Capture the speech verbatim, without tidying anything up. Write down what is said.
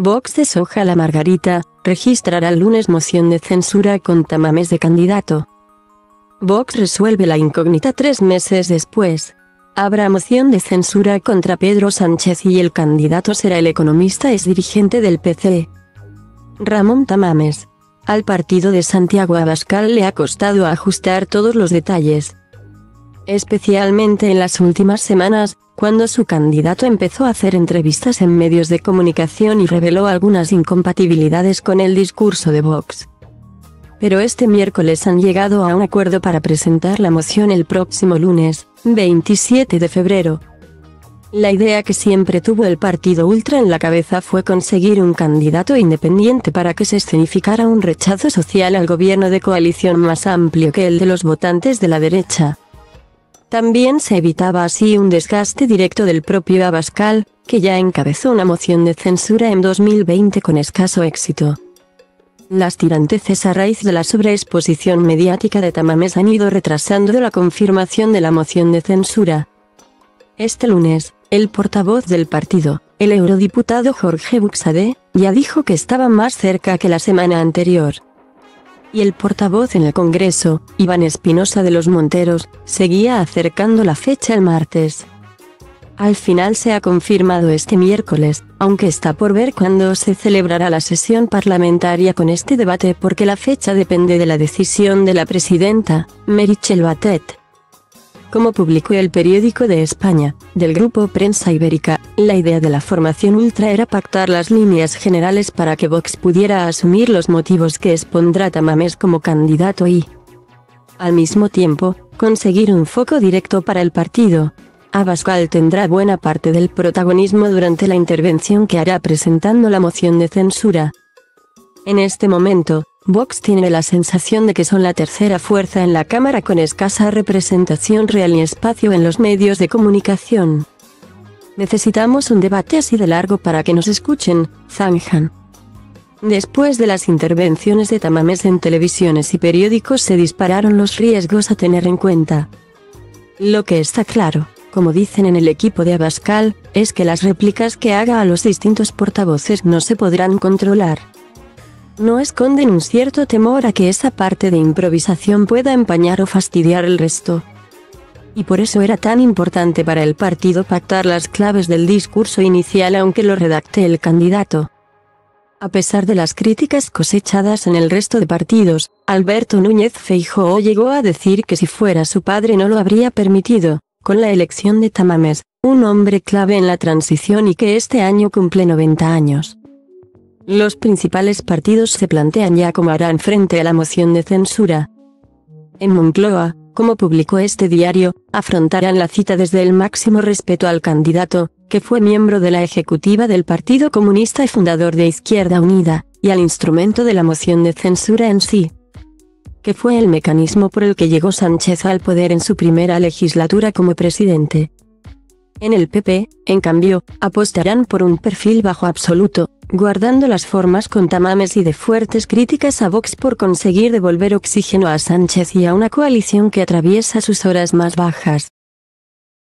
Vox deshoja la margarita, registrará el lunes moción de censura con Tamames de candidato. Vox resuelve la incógnita tres meses después. Habrá moción de censura contra Pedro Sánchez y el candidato será el economista exdirigente del P C. Ramón Tamames. Al partido de Santiago Abascal le ha costado ajustar todos los detalles. Especialmente en las últimas semanas, cuando su candidato empezó a hacer entrevistas en medios de comunicación y reveló algunas incompatibilidades con el discurso de Vox. Pero este miércoles han llegado a un acuerdo para presentar la moción el próximo lunes, veintisiete de febrero. La idea que siempre tuvo el partido ultra en la cabeza fue conseguir un candidato independiente para que se escenificara un rechazo social al gobierno de coalición más amplio que el de los votantes de la derecha. También se evitaba así un desgaste directo del propio Abascal, que ya encabezó una moción de censura en dos mil veinte con escaso éxito. Las tiranteces a raíz de la sobreexposición mediática de Tamames han ido retrasando la confirmación de la moción de censura. Este lunes, el portavoz del partido, el eurodiputado Jorge Buxadé, ya dijo que estaba más cerca que la semana anterior. Y el portavoz en el Congreso, Iván Espinosa de los Monteros, seguía acercando la fecha el martes. Al final se ha confirmado este miércoles, aunque está por ver cuándo se celebrará la sesión parlamentaria con este debate porque la fecha depende de la decisión de la presidenta, Meritxell Batet. Como publicó el Periódico de España, del grupo Prensa Ibérica, la idea de la formación ultra era pactar las líneas generales para que Vox pudiera asumir los motivos que expondrá Tamames como candidato y, al mismo tiempo, conseguir un foco directo para el partido. Abascal tendrá buena parte del protagonismo durante la intervención que hará presentando la moción de censura. En este momento, Vox tiene la sensación de que son la tercera fuerza en la Cámara con escasa representación real y espacio en los medios de comunicación. Necesitamos un debate así de largo para que nos escuchen, zanjan. Después de las intervenciones de Tamames en televisiones y periódicos se dispararon los riesgos a tener en cuenta. Lo que está claro, como dicen en el equipo de Abascal, es que las réplicas que haga a los distintos portavoces no se podrán controlar. No esconden un cierto temor a que esa parte de improvisación pueda empañar o fastidiar el resto. Y por eso era tan importante para el partido pactar las claves del discurso inicial aunque lo redacte el candidato. A pesar de las críticas cosechadas en el resto de partidos, Alberto Núñez Feijóo llegó a decir que si fuera su padre no lo habría permitido, con la elección de Tamames, un hombre clave en la transición y que este año cumple noventa años. Los principales partidos se plantean ya cómo harán frente a la moción de censura. En Moncloa, como publicó este diario, afrontarán la cita desde el máximo respeto al candidato, que fue miembro de la ejecutiva del Partido Comunista y fundador de Izquierda Unida, y al instrumento de la moción de censura en sí, que fue el mecanismo por el que llegó Sánchez al poder en su primera legislatura como presidente. En el P P, en cambio, apostarán por un perfil bajo absoluto, guardando las formas con Tamames y de fuertes críticas a Vox por conseguir devolver oxígeno a Sánchez y a una coalición que atraviesa sus horas más bajas.